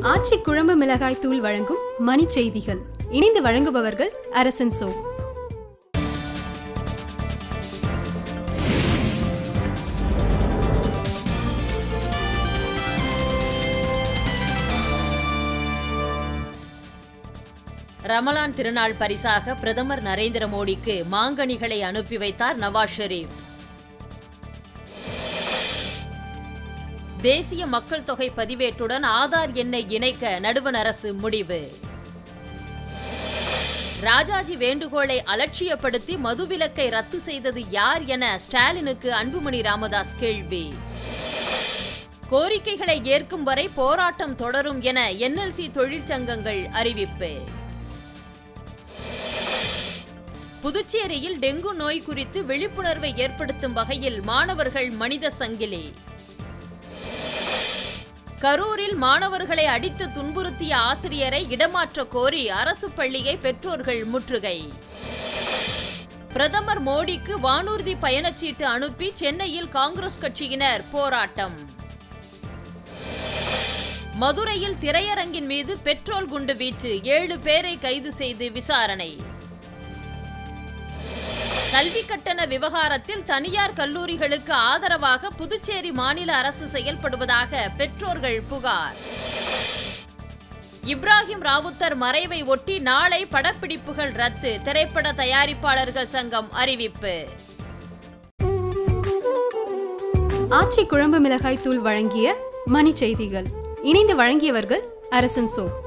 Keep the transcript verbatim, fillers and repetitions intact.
ஆச்சி குழம்பு மிளகாய் தூள் வழங்கும் மணி செய்திகள். இணைந்து வழங்குபவர்கள் அரசன் சோ. ரமலான் திருநாள் பரிசாக பிரதமர் நரேந்திர மோடிக்கு மாங்கனிகளை அனுப்பி வைத்தார் நவாஸ் ஷெரீப். தேசிய மக்கள் தொகை பதிவேட்டுடன் ஆதார் எண்ணை இணைக்க நடுவண் அரசு முடிவு. ராஜாஜி வேண்டுகோளை அலட்சியப்படுத்தி மதுவிலக்கை ரத்து செய்தது யார் என ஸ்டாலினுக்கு அன்புமணி ராமதாஸ் கேள்வி. கோரிக்கைகளை ஏற்கும் வரை போராட்டம் தொடரும் என என்எல்சி தொழிற்சங்கங்கள் அறிவிப்பு. புதுச்சேரியில் டெங்கு நோய் குறித்து விழிப்புணர்வை ஏற்படுத்தும் வகையில் மாணவர்கள் மனித சங்கிலி. கரூரில் மாணவர்களை அடித்து துன்புறுத்திய ஆசிரியரை இடமாற்ற கோரி அரசு பள்ளியை பெற்றோர்கள் முற்றுகை. பிரதமர் மோடிக்கு வானூர்தி பயணச்சீட்டு அனுப்பி சென்னையில் காங்கிரஸ் கட்சியினர் போராட்டம். மதுரையில் திரையரங்கின் மீது பெட்ரோல் குண்டு வீச்சு, ஏழு பேரை கைது செய்து விசாரணை. கல்வி கட்டண விவகாரத்தில் தனியார் கல்லூரிகளுக்கு ஆதரவாக புதுச்சேரி மாநில அரசு செயல்படுவதாக பெற்றோர்கள் புகார். இப்ராஹிம் ராவுத்தர் மறைவை ஒட்டி நாளை படப்பிடிப்புகள் ரத்து, திரைப்பட தயாரிப்பாளர்கள் சங்கம் அறிவிப்பு. ஆச்சி குழம்பு மிளகாய் தூள் வழங்கிய மணி செய்திகள். இணைந்து வழங்கியவர்கள் அரசன் சோ.